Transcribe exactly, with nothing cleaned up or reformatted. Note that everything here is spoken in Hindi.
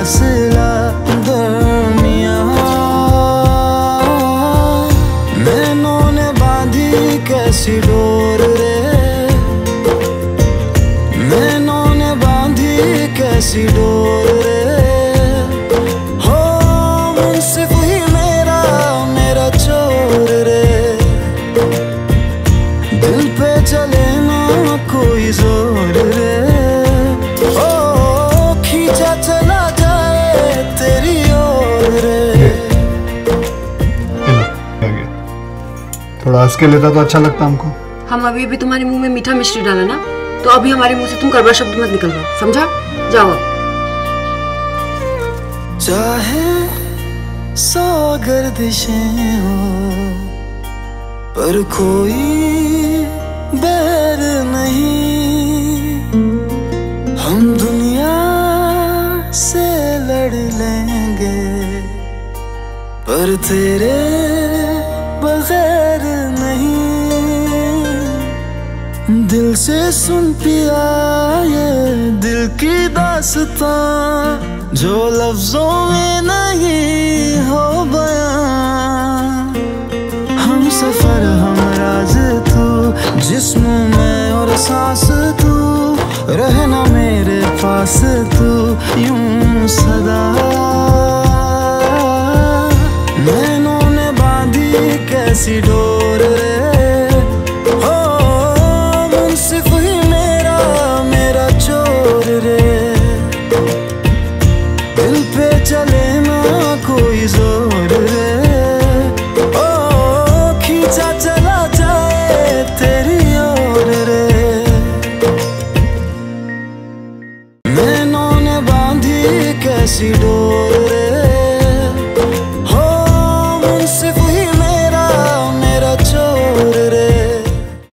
फासला दरमिया, नैनों ने बांधी कैसी डोर रे, नैनों ने बांधी कैसी डोर रे, हो मुंसिफ ही मेरा मेरा चोर रे, दिल पे चले ना कोई जोर रे, ओ खींचा चला जाए तेरी ओर रे। थोड़ा हंस के लेता तो अच्छा लगता हमको। हम अभी अभी तुम्हारे मुंह में मीठा मिश्री डाला ना, तो अभी हमारे मुंह से तुम कड़वा शब्द मत निकल दो, समझा? जाओ अब। चाहे सौ गर्दिशें हो पर कोई बैर नहीं, हम दुनिया से लड़ लेंगे पर तेरे बगैर नहीं। दिल से सुन पिया ये दिल की दास्तां, जो लफ्जों में नहीं हो बयां। हम सफर हम राज तू, जिस्म में और सांस तू, रहना मेरे पास तू यूं सदा। नैनों ने बांधी कैसी डोर रे, हो मुंसिफ ही मेरा मेरा चोर रे, दिल पे चले ना कोई जोर रे, ओ खींचा चला जाए तेरी ओर रे। नैनों ने बांधी कैसी डोर रे,